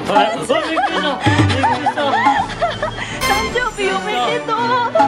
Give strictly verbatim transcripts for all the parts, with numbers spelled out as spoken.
誕生日おめでとう。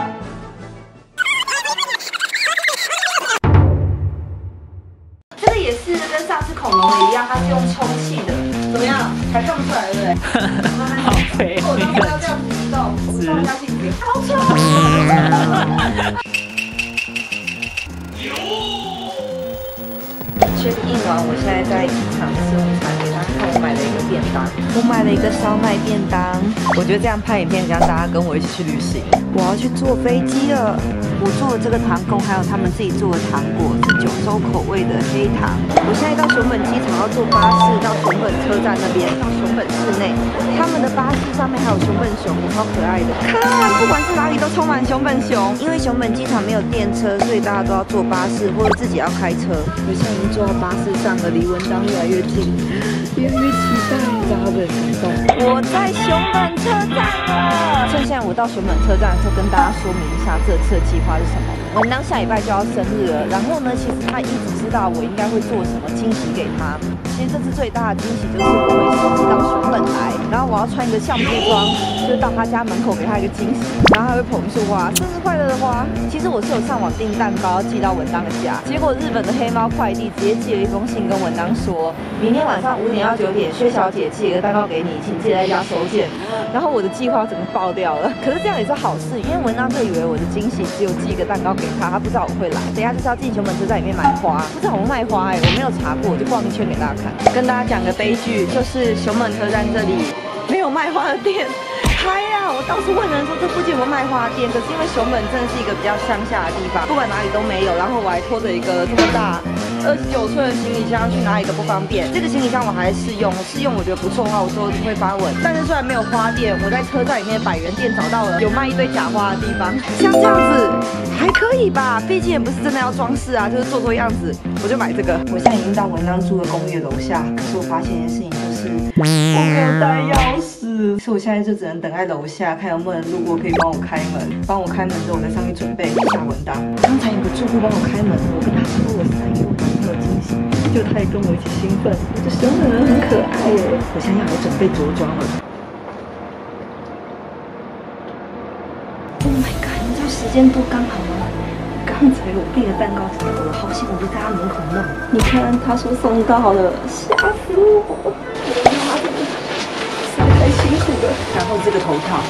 这个也是跟上次恐龙的一样，它是用充气的，怎么样？还看不出来对不对？好肥！我都不要这样子移动，我们上下镜子，好丑！check in完，我现在在机场吃午餐，给大家看我买了一个便当。我买了一个烧麦便当，我觉得这样拍影片，让大家跟我一起去旅行。我要去坐飞机了。我做的这个糖贡，还有他们自己做的糖果，是九州口味的黑糖。我现在到熊本机场，要坐巴士到熊本车站那边，到熊本市内。他们的巴士上面还有熊本熊，超可爱的。看，不管是哪里都充满熊本熊。因为熊本机场没有电车，所以大家都要坐巴士或者自己要开车。我现在已经坐到巴士上了，离文章越来越近，越来越期待，大家会很感动。我在熊本车站了。趁现在我到熊本车站的时候，跟大家说明一下这次的计划是什么。文章下礼拜就要生日了，然后呢，其实他一直知道我应该会做什么惊喜给他。其实这次最大的惊喜就是我会实际到熊本来，然后我要穿一个相扑装，就到他家门口给他一个惊喜，然后他会捧一束花，生日快乐的花。其实我是有上网订蛋糕寄到文章的家，结果日本的黑猫快递直接寄了一封信跟文章说，明天晚上五点到九点，薛小姐寄一个蛋糕给你，请记得在家收件。然后我的计划整个爆掉了，可是这样也是好事，因为文章就以为我的惊喜只有寄一个蛋糕给他，他不知道我会来。等一下就是要进熊本车站里面买花，不知道我卖花哎、欸，我没有查过，我就逛一圈给大家看。跟大家讲个悲剧，就是熊本车站这里没有卖花的店。嗨呀！我到处问人说这附近有没有卖花店，可是因为熊本真的是一个比较乡下的地方，不管哪里都没有。然后我还拖着一个这么大二十九寸的行李箱，去哪里都不方便。这个行李箱我还在试用，试用我觉得不错的话，我之后就会发文。但是虽然没有花店，我在车站里面的百元店找到了有卖一堆假花的地方，像这样子还可以吧？毕竟也不是真的要装饰啊，就是做做样子，我就买这个。我现在已经到文章住的公寓楼下，可是我发现一件事情，就是我没有带钥匙，所以我现在就只能等在楼下，看有没有人路过可以帮我开门。帮我开门之后，我再上去准备下文档。刚才有个住户帮我开门，我跟他说我是来给我男朋友惊喜，就他也跟我一起兴奋。这熊本人很可爱耶！我现在要来准备着装了。Oh my god！ 你知道时间多刚好吗？刚才我订的蛋糕是到了，好险我就在他门口弄。你看，他说送到了，吓死我！我的妈的，实在太辛苦了。然后这个头套。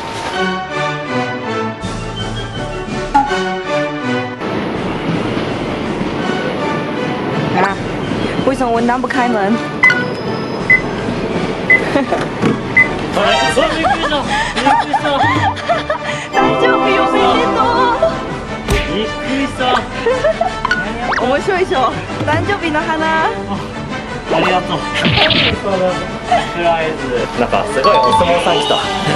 啊！为什么文章不开门？誕生日おめでとう！びっくりした。面白いでしょ。誕生日の花。 ありがとう。サプライズ。なんかすごいお相撲さん来た。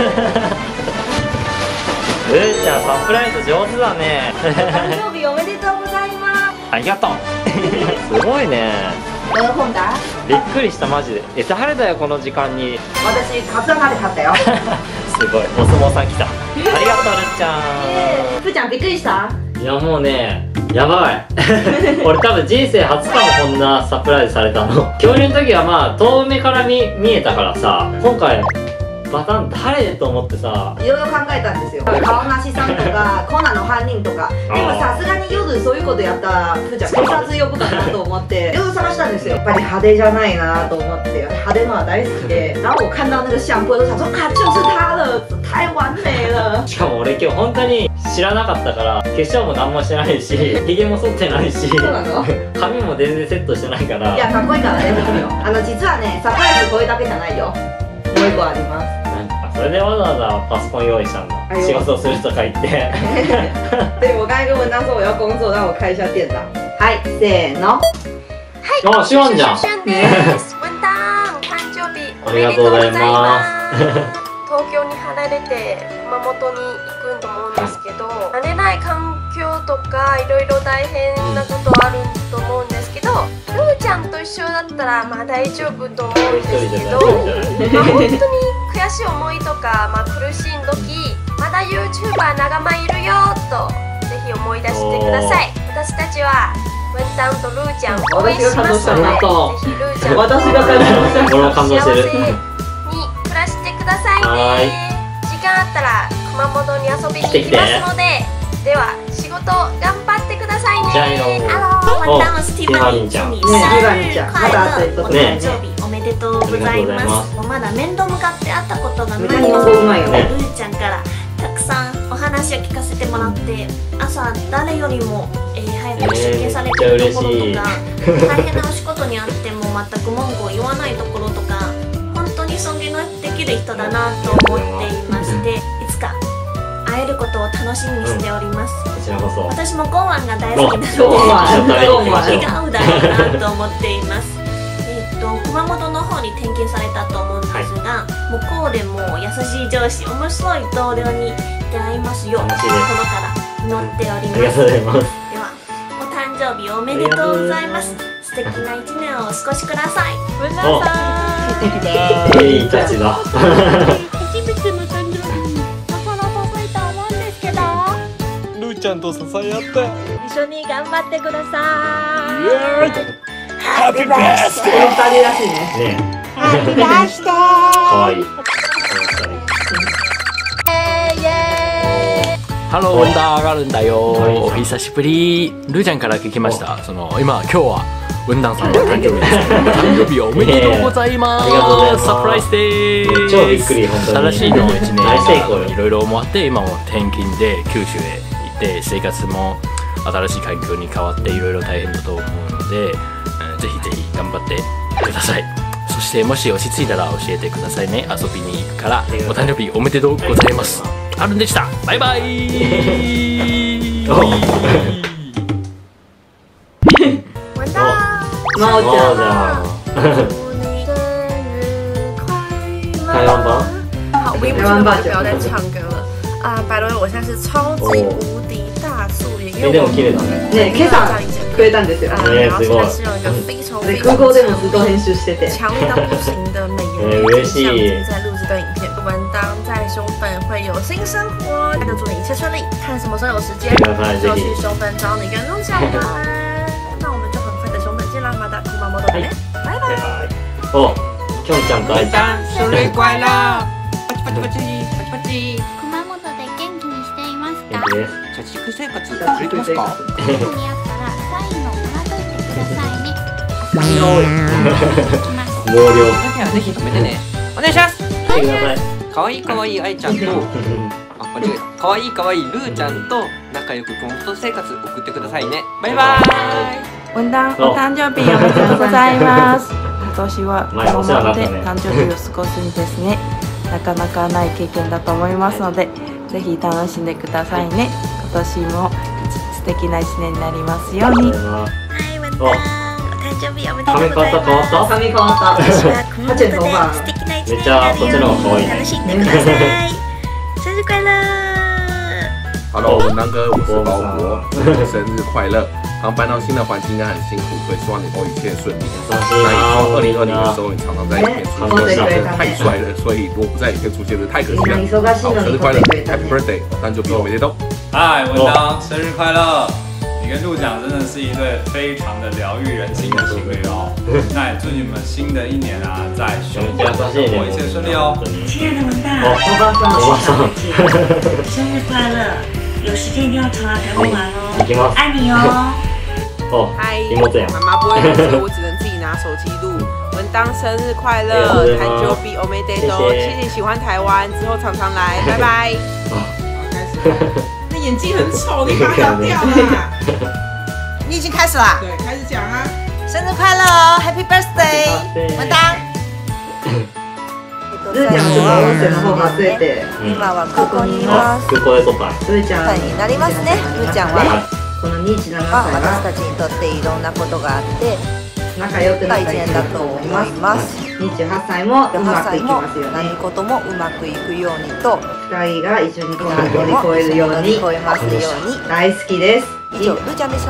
ルーちゃんサプライズ上手だね。 誕生日おめでとうございます。 ありがとう。すごいね。びっくりしたマジで。え、誰だよこの時間に。 私カツラまで買ったよ。 すごいお相撲さん来た。ありがとうルーちゃん。 ふーちゃんびっくりした？ いやもうね、やばい。俺多分人生初かもこんなサプライズされたの。恐竜の時はまあ遠目から見見えたからさ、今回パターン誰と思ってさ、 いろいろ考えたんですよ。顔なしさんとかコナンの犯人とか。でもさすがに夜そういうことやったらふーちゃん警察呼ぶかなと思っていろいろ探したんですよ。やっぱり派手じゃないなと思って、派手のは大好きで。然后我看到那个相簿都想说啊，就是他了，太完美了。 しかも俺今日本当に知らなかったから、化粧も何もしてないし、ひげも剃ってないし、 そうなの？ 髪も全然セットしてないから。 いやかっこいいからね、僕よ。あの実はね、サプライズこれだけじゃないよ。もう一個あります。 それでわざわざパソコン用意したんだ。仕事するとか言って。 对，我刚才跟文章说我要工作，让我开一下电脑。はい、せーの。 はい。あ、しわんじゃん。 文章、誕生日おめでとうございます。東京に離れて熊本に行くと思うんですけど、慣れない環境とかいろいろ大変なことあると思うんですけど、ルーちゃんと一緒だったらまあ大丈夫と思うんですけど、まあ本当に悔しい思いとか、まあ、苦しい時まだ ユーチューバー 仲間いるよとぜひ思い出してください。私たちは文タンとルーちゃん応援しますので、ぜひルーちゃんと幸せに暮らしくださいね。時間あったら熊本に遊びに行きますので、では仕事頑張ってくださいね。 じゃあよ。 Hello， 晚上是 Tiffany， 祝你生日快乐！お誕生日おめでとうございます。まだ面と向かって会ったことがないので、ルーちゃんからたくさんお話を聞かせてもらって、朝誰よりも、えー、早く出勤されてるところとか、大変なお仕事にあっても全く文句を言わないところとか、本当に尊敬のできる人だなと思っていまして、いつか会えることを楽しみにしております。 こちらこそ。 私もゴーアンが大好きなので、気が合うだろうなと思っています。えっと熊本の方に転勤されたと思うんですが、向こうでも優しい上司、面白い同僚に出会いますよう心から祈っております。 ありがとうございます。 ではお誕生日おめでとうございます。素敵な一年をお過ごしください。 文男さん。いいたちだ。 ちゃんと支え合って一緒に頑張ってください。 ハッピーバースデー。 この二人らしいね。 ね。 ハッピーバースデー。 可愛い。 ハロー、ウンダーがあるんだよ。お久しぶり。ルーちゃんから聞きました。その今今日はウンダンさんの誕生日です。誕生日おめでとうございます。サプライズです。 超びっくり本当に。 新しいの一年大成功よ。 いろいろ思って今も転勤で九州へ。で生活も新しい環境に変わっていろいろ大変だと思うので、うん、ぜひぜひ頑張ってください。そしてもし落ち着いたら教えてくださいね。遊びに行くから。お誕生日おめでとうございます。あるんでした。バイバイ。 文男， 真央ちゃん。 台湾版？ 好，我也不知道就不要再唱歌了。啊，百罗，我现在是超级无敵大素颜，因为我ね、今朝くれたんですよ。 ね、すごい。 で、空港でもずっと編集してて。 强烈到不行的美颜相机在录这段影片。文当在熊本会有新生活，那就祝你一切顺利。看什么时候有时间就去熊本找你跟陆小玩。那我们就很快在熊本见啦，また熊本でね。拜拜。 お、きょんちゃんとあいちゃん。 生日快乐！パチパチパチパチパチ。 熊本で元気にしていますか？ 元気です。 社畜生活続いてますか？ ここにあったらサインをもらっといてくださいね。 毛量。 その時はぜひ止めてね。お願いします。 来てください。 可愛い可愛い愛ちゃんと、あ、間違えた。可愛い可愛いルーちゃんと仲良く熊本生活送ってくださいね。バイバイ。 文男、お誕生日おめでとうございます。今年は熊本で誕生日を過ごすんですね。なかなかない経験だと思いますので、ぜひ楽しんでくださいね。今年も素敵な一年になりますように。 はい、文男、お誕生日おめでとう髪ござい型変わっます。 た？ 髪変わった。 私は熊本で素敵な一年になるように楽しんでください。生日快乐！ Hello， 文当哥，我是包博，生日快乐！刚搬到新的环境应该很辛苦，所以希望你都一切顺利。那以后二零二零的时候，你常常在影片出现，真的太帅了，所以如果不在影片出现，就太可惜了。好，生日快乐 ，Happy Birthday！ 誕生日おめでとう。 嗨，文当，生日快乐！你跟陆奖真的是一对非常的疗愈人心的情侣哦。那也祝你们新的一年啊，在熊本生活一切顺利哦。 亲爱的文大， おばさん、 我是小姐，生日快乐！有时间一定要常来台湾玩哦，爱你哦。 哦， 嗨， 妹や。 妈妈不会录，所以我只能自己拿手机录。文当生日快乐，誕生日おめでとう！谢谢喜欢台湾，之后常常来，拜拜。好，开始。那演技很丑，你把它咬掉啦。 你已经开始啦？ 对，开始讲啊。 生日快乐哦 ，Happy Birthday， 文当。 ルーちゃんは音声の方が増えて、 今は空港にいます。 空港で撮った。 ルーちゃんになりますね。ルーちゃんはこのにじゅうななさい私はたちにとっていろんなことがあって仲良くなった大事だと思います。 にじゅうはっさいもうまくいきもますよね。 何事もうまくいくようにとふたりが一緒にこの乗り越えるよう乗りに越えますように。 大好きです。 以上、ルーちゃんでした。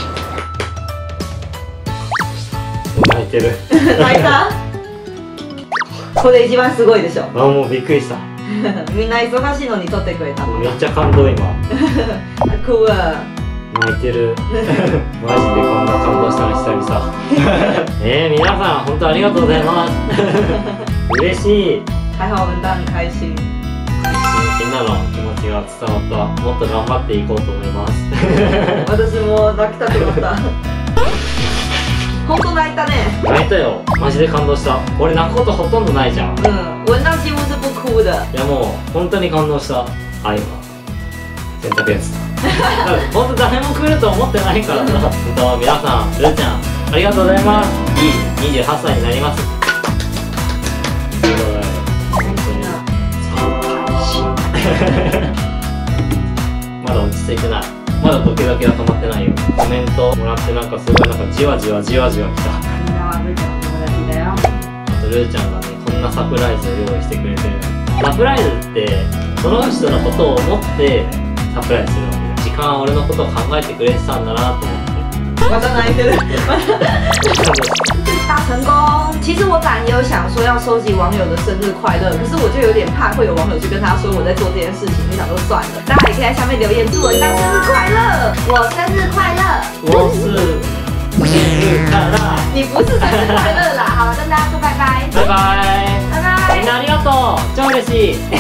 泣いてる。 泣いた？これ一番すごいでしょ。 あ、もうびっくりした。 みんな忙しいのに撮ってくれた。 めっちゃ感動今。 クワ泣いてる。マジでこんな感動したの久々。えー、皆さん本当ありがとうございます。嬉しい。 还好文丹很开心。 みんなの気持ちが伝わった。もっと頑張っていこうと思います。 私も泣きたくなった。本当泣いたね。 泣いたよ。マジで感動した。俺泣くことほとんどないじゃん。 うん。文丹几乎是不哭的。 いやもう本当に感動した。あ、今洗濯やつだ。本当誰も来ると思ってないからな。本当皆さん、ルーちゃんありがとうございます。いいにじゅうはっさいになります。まだ落ち着いてない。まだドキドキが止まってないよ。コメントもらってなんかすごいなんかじわじわじわじわきた。あとルーちゃんがねこんなサプライズを用意してくれてる。サプライズってその人のことを思ってサプライズするわけだ。時間は俺のことを考えてくれてたんだなと思って。 また泣いてる。大成功！其实我本来也有想说要收集网友的生日快乐，可是我就有点怕会有网友去跟他说我在做这件事情，就想说算了。大家也可以在下面留言祝文丹生日快乐，我生日快乐， 我是生日快乐， 你不是生日快乐啦。好了，跟大家说拜拜， 拜拜， 拜拜， みんなありがとう，超嬉しい。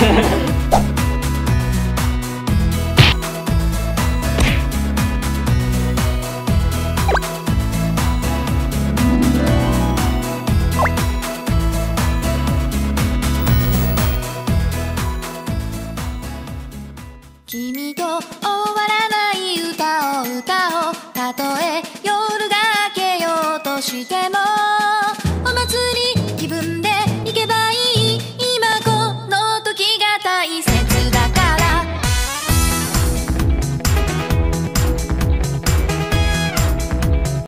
君と終わらない歌を歌おう。たとえ夜が明けようとしても